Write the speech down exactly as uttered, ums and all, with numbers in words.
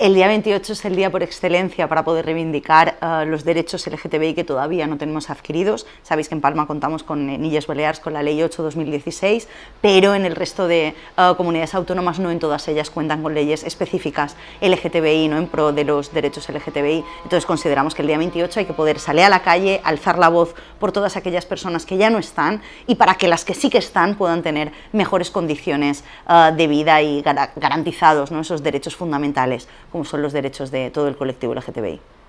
El día veintiocho es el día por excelencia para poder reivindicar uh, los derechos L G T B I que todavía no tenemos adquiridos. Sabéis que en Palma contamos con en Illes Balears con la Ley ocho barra dos mil dieciséis, pero en el resto de uh, comunidades autónomas no en todas ellas cuentan con leyes específicas L G T B I, no en pro de los derechos L G T B I. Entonces consideramos que el día veintiocho hay que poder salir a la calle, alzar la voz por todas aquellas personas que ya no están y para que las que sí que están puedan tener mejores condiciones uh, de vida y gar garantizados, ¿no?, esos derechos fundamentales como son los derechos de todo el colectivo L G T B I.